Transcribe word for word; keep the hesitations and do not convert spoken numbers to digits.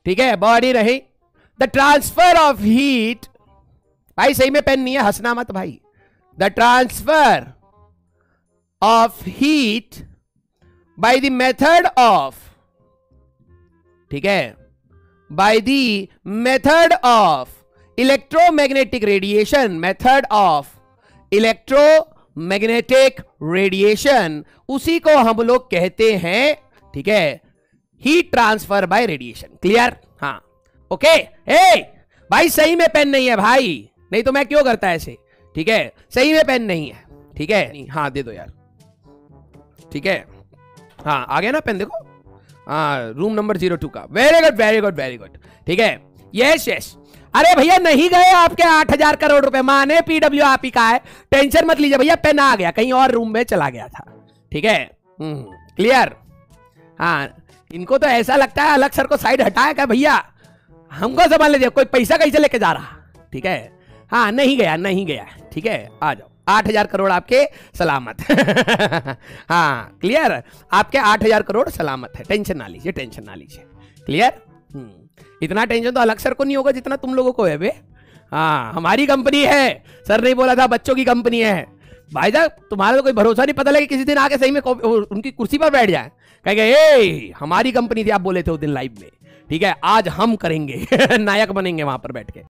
ठीक है, बॉडी नहीं। द ट्रांसफर ऑफ हीट, भाई सही में पेन नहीं है, हंसना मत भाई। The transfer of heat by the method of, ठीक है, by the method of electromagnetic radiation, method of electromagnetic radiation, उसी को हम लोग कहते हैं, ठीक है, heat transfer by radiation. Clear? हाँ, ओके। ए भाई सही में पेन नहीं है भाई, नहीं तो मैं क्यों करता ऐसे, ठीक है, सही में पेन नहीं है, ठीक है। हाँ दे दो यार, ठीक है। हाँ आ गया ना पेन, देखो, हाँ रूम नंबर जीरो टू का। Very good very good very good, ठीक है। यस यस, अरे भैया नहीं गए आपके आठ हजार करोड़ रुपए, माने पीडब्ल्यू आप ही का है, टेंशन मत लीजिए भैया, पेन आ गया, कहीं और रूम में चला गया था, ठीक है। क्लियर? हाँ, इनको तो ऐसा लगता है अलग सर को साइड हटाया क्या भैया, हमको संभाल लीजिए, कोई पैसा कैसे लेके जा रहा, ठीक है। हाँ नहीं गया नहीं गया, ठीक है, आ जाओ, आठ हजार करोड़ आपके सलामत। हाँ क्लियर, आपके आठ हजार करोड़ सलामत है, टेंशन ना लीजिए, टेंशन ना लीजिए। क्लियर? इतना टेंशन तो अलग सर को नहीं होगा जितना तुम लोगों को है बे। हाँ हमारी कंपनी है, सर नहीं बोला था, बच्चों की कंपनी है भाई साहब। तुम्हारा तो कोई भरोसा नहीं, पता लगे किसी दिन आके सही में उनकी कुर्सी पर बैठ जाए, कहेंगे ए हमारी कंपनी थी, आप बोले थे उस दिन लाइव में, ठीक है, आज हम करेंगे। नायक बनेंगे वहां पर बैठ के।